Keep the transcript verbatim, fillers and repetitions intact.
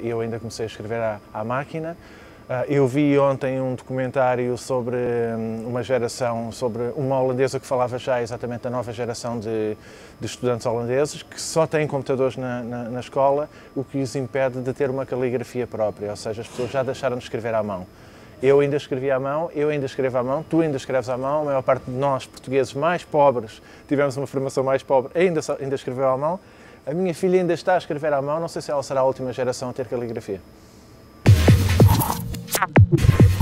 eu ainda comecei a escrever à, à máquina. Eu vi ontem um documentário sobre uma geração, sobre uma holandesa que falava já exatamente da nova geração de, de estudantes holandeses que só têm computadores na, na, na escola, o que os impede de ter uma caligrafia própria, ou seja, as pessoas já deixaram de escrever à mão. Eu ainda escrevi à mão, eu ainda escrevo à mão, tu ainda escreves à mão, a maior parte de nós, portugueses mais pobres, tivemos uma formação mais pobre, ainda, ainda escreveu à mão. A minha filha ainda está a escrever à mão, não sei se ela será a última geração a ter caligrafia.